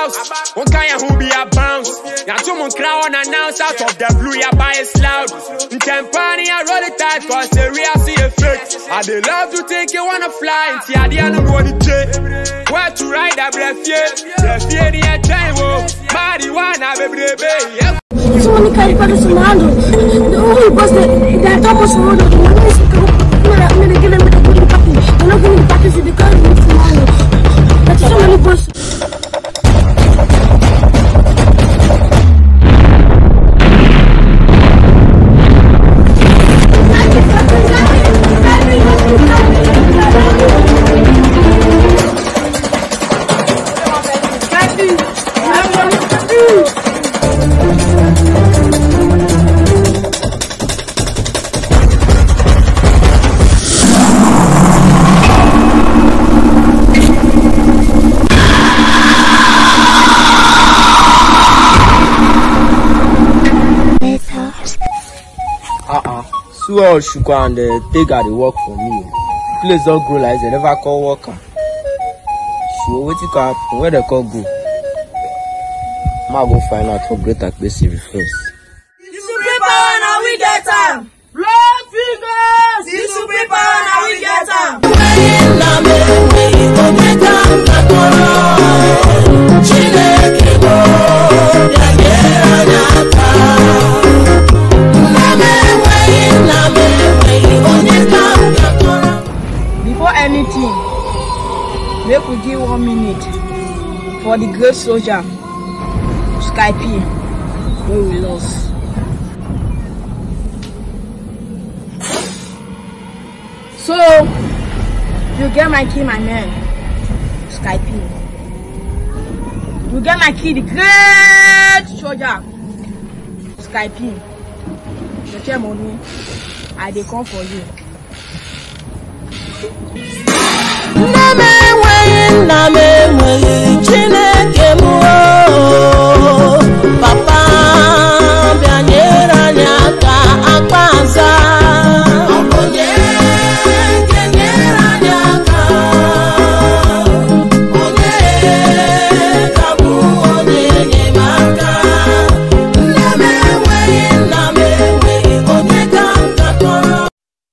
house. One kind who be a bounce. Now someone crowd announce out of the blue, ya buy it loud. In Campani, I roll it tight, cause the real see effect. I they love to think you wanna fly, and see I didn't know the day. Where to ride that breath, yeah. The fear, the time, marijuana, baby. Someone can't put us in hand. The only bus that almost rolled up. I'm going to get them with the package. I'm not going to package with the car. That's so many buses. So all should go and take her the work for me. Please don't grow like they never call worker. She will wait to happen. Where they call go? I'll go find out for greater place first. The Supreme Power now we get them. Blood fingers. The Supreme Power now we get them. Before anything, make we give 1 minute for the great soldier Skype where we lost. So you get my key, my man. Skype. You get my key, the great soldier Skype. You get money, I dey come for you. Papa bianyera nyaka akwanza onye kenyera nyaka onye kabu onye nyemaka namewe onye kamkakoro.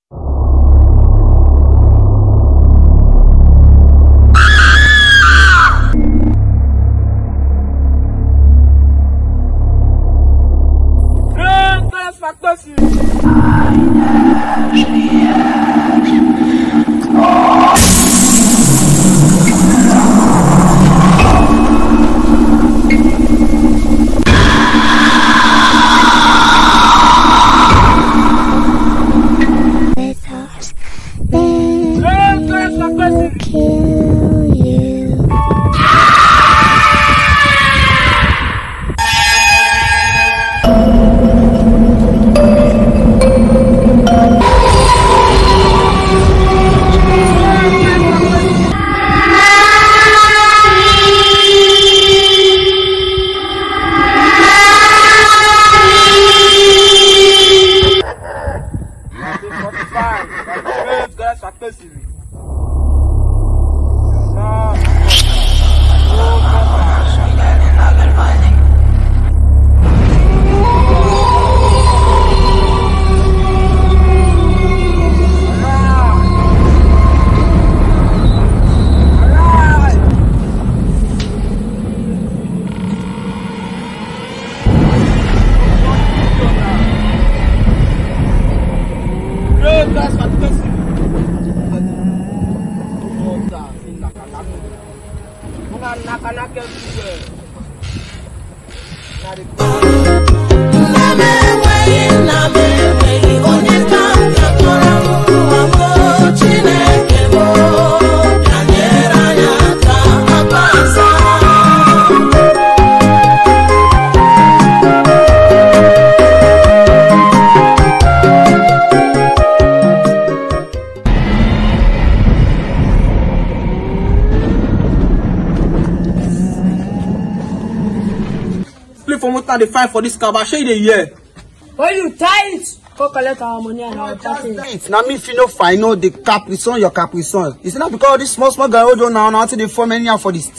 The fine for this car, but show you the year. When you tight, go collect our money and our package. Now, me if you know fine, know the caprison, your caprison. It's not because this small guy hold on now until they form any for the street.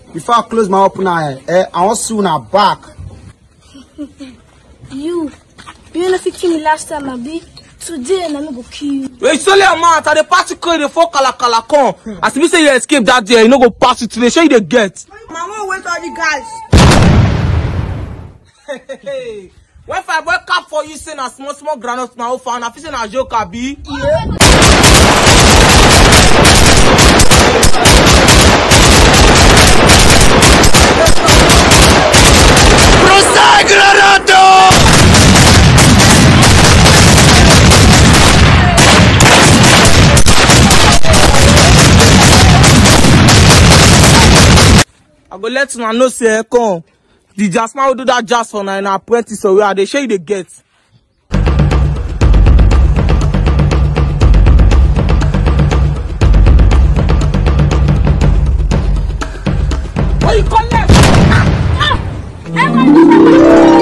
before I close my open eye, I want soon her back. You know if me last time, Abi. Today, I'm going to kill you. Wait, it's only a month. At the party call the fuck come. As if you say you escape that day, you no go pass it today. Show you the get. Mama, wait all the guys. Hey, when I wake up for you, saying a small granite now, and I feel saying a joke, Abi. Yeah. I go let you know say come. The Jasmine will do that jazz for an apprentice, so where they show you the get. What you call that?